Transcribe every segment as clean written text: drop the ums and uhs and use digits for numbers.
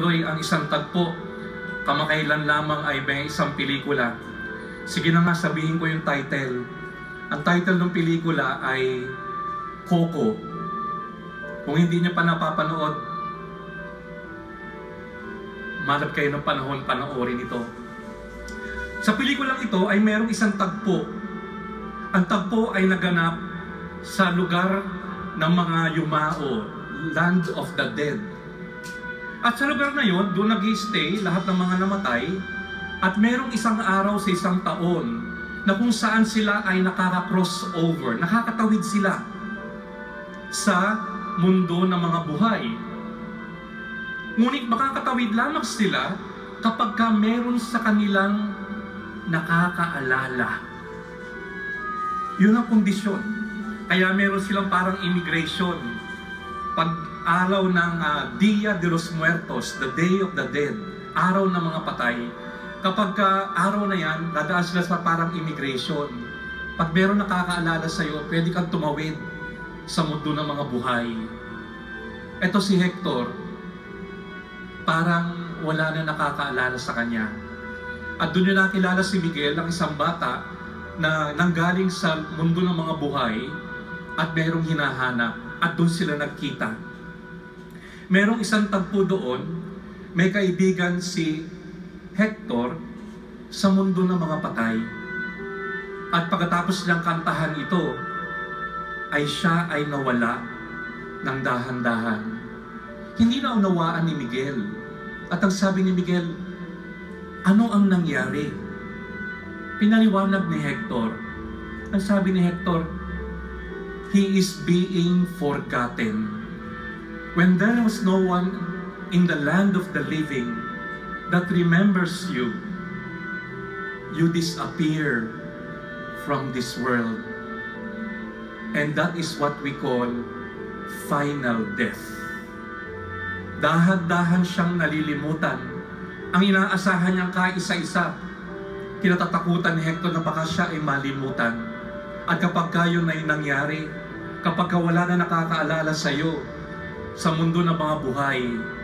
tuloy ang isang tagpo. Kamakailan lamang ay may isang pelikula. Sige na nga, sabihin ko yung title. Ang title ng pelikula ay Coco. Kung hindi niyo pa napapanood, manap kayo ng panahon, panoorin ito. Sa pelikulang ito ay merong isang tagpo. Ang tagpo ay naganap sa lugar ng mga yumao, land of the dead. At sa lugar na yon, doon nag-i-stay lahat ng mga namatay. At merong isang araw sa isang taon na kung saan sila ay nakaka-crossover, nakakatawid sila sa mundo ng mga buhay. Ngunit makakatawid lamang sila kapag ka meron sa kanilang nakakaalala. Yun ang kondisyon. Kaya meron silang parang immigration. Pag araw ng Dia de los Muertos, the Day of the Dead, araw ng mga patay, kapag ka araw na yan, dadaan sila sa parang immigration. Pag meron nakakaalala sa iyo, pwede kang tumawid sa mundo ng mga buhay. Ito si Hector, parang wala na nakakaalala sa kanya. At doon yung nakilala si Miguel, ang isang bata na nanggaling sa mundo ng mga buhay at merong hinahanap. At doon sila nagkita. Merong isang tagpo doon, may kaibigan si Hector sa mundo ng mga patay. At pagkatapos niyang kantahan ito, ay siya ay nawala ng dahan-dahan. Hindi na unawaan ni Miguel. At ang sabi ni Miguel, ano ang nangyari? Pinaliwanag ni Hector. Ang sabi ni Hector, he is being forgotten. When there was no one in the land of the living that remembers you, you disappear from this world. And that is what we call final death. Dahan-dahan siyang nalilimutan. Ang inaasahan niyang kaisa-isa, kinatatakutan ni Hector na baka siya ay malimutan. At kapag gayon ay nangyari, kapag wala na nakakaalala sa iyo sa mundo ng mga buhay,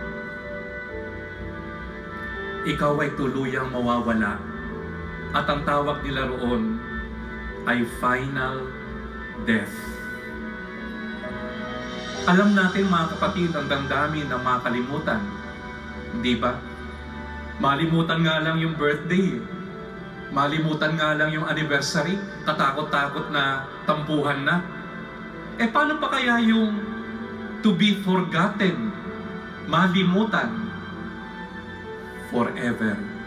ikaw ay tuluyang mawawala. At ang tawag nila roon ay final death. Alam natin mga kapatid, ang damdamin ng makalimutan. Hindi ba? Malimutan nga lang yung birthday. Malimutan nga lang yung anniversary. Katakot-takot na tampuhan na. Paano pa kaya yung to be forgotten? Malimutan forever.